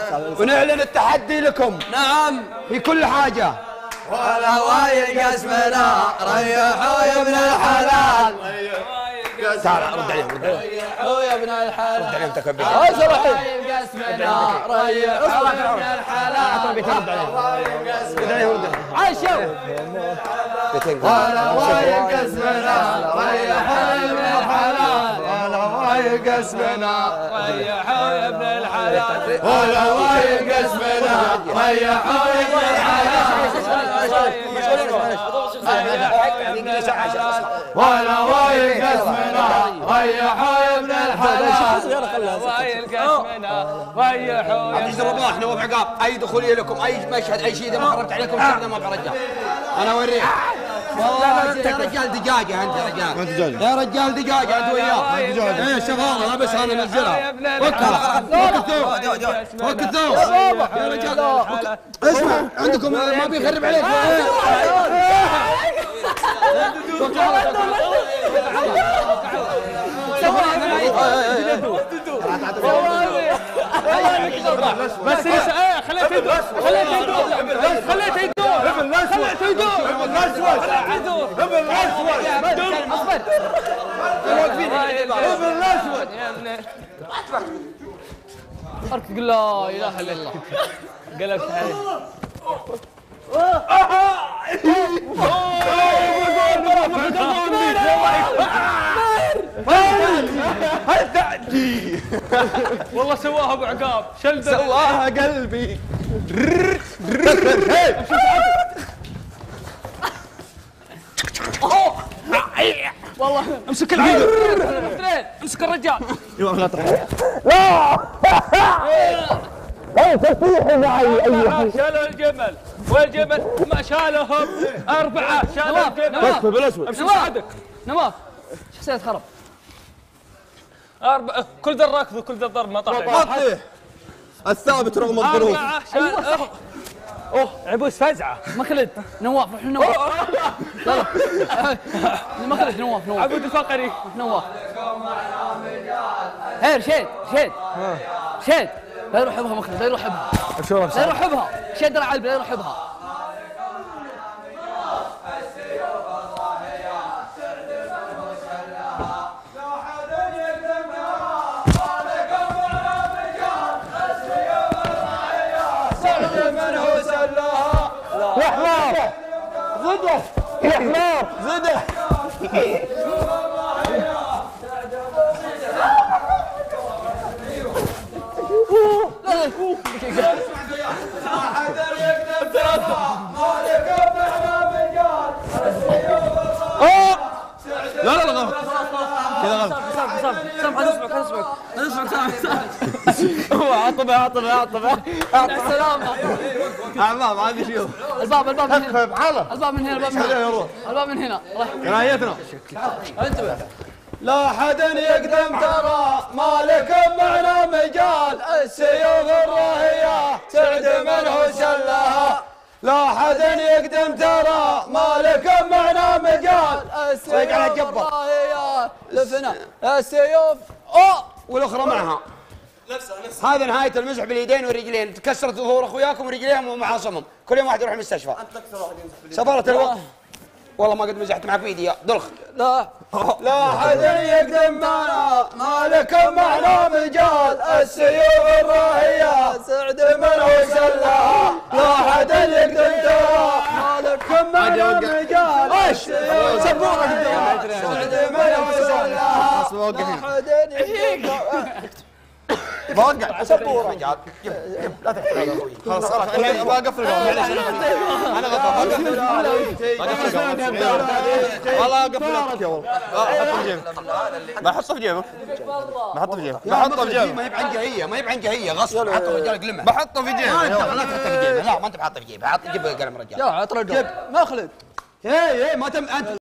ونعلن التحدي لكم. نعم في كل حاجة. والهواي قسمنا ريحوا يا ابن الحلال. تعال رد عليهم. ريحوا يا ابن الحلال. رد عليهم تكبر. والهواي قسمنا ريحوا يا ابن الحلال. رد عليهم. عاشوا. والهواي قسمنا ريحوا يا ابن الحلال. والهواي قسمنا ريحوا يا ابن الحلال. والهواي قسمنا ريحوا يا ابن الحلال. والهواي قسمنا ريحوا يا ابن الحلال. والهواي قسمنا ريحوا يا ابن الحلال. احنا نوف عقاب، اي دخوليه لكم، اي مشهد، اي شيء اذا ما خربت عليكم شغلنا ما برجع. انا اوريك. والله انت يا رجال دقاقه، انت يا رجال. يا رجال دقاقه انت وياه. ايه شغاله لا بس انا منزلها. وقتوا يا رجال. اسمع عندكم ما بيخرب عليك. بس خليته يدور خليته يدور خليته يدور خليته يدور ابن الاسود ابن الاسود اصبر ابن الاسود تقول لا اله الا الله قلبت عليه والله سواها ابو عقاب شل سواها قلبي. والله امسك العيد امسك الرجال لا تروح. لا تصيحي معي ايها شالوا الجمل والجمل ما شالهم اربعه شالوا الجمل بالاسود. امسك ساعدك نواف شخصية خرب أربعة كل ذا الركض وكل ذا الضرب ما طاح الثابت رغم الظروف. أربعة اوه عبوس فزعة مخلد نواف روح لنواف يلا مخلد نواف عبود الفقري نواف هير شيد لا يروح بها مخلد لا يروح بها لا يروح بها شيد على لا يروح بها يا حمار زده يا حمار زده. لا لا لا غلط كذا غلط. سام هنسمعك هو عطبه السلامة اعمام عندي شيء. الباب من هنا الباب من هنا قرايتنا. انتبه لا حد يقدم ترى مالك معنا مجال السيوف الراهية سعد منه سلها. لا حد يقدم ترى مالك معنا مجال السيوف الراهية لفنا السيوف والاخرى معها. هذا نهاية المزح باليدين والرجلين. تكسرت ظهور اخوياكم ورجليهم ومعاصمهم. كل يوم واحد يروح المستشفى. انت اكثر واحد يمزح. سفرت الوقت. والله ما قد مزحت معك بيدي يا دلخ. لا حد يقدم معنا مالك معنا مجال السيوف الراهية سعد منه سلها. لا حد يقدم ترى مالك معنا مجال السيوف سبورك سعد منه سلها. لا حد يقدم موقع سبوره لا تحكي يا اخوي خلاص انا بقفل معلش انا غلطان والله اقفل يا والله بحطه في جيبك بحطه في جيبك ما هي بعنجهيه ما هي بعنجهيه غصب حطه رجال قلمه بحطه في جيبك لا تحطه في جيبك لا ما انت بحطه في جيبك حط جيب قلم رجال يا عطر الجيب ما خلد ايه ما تم انت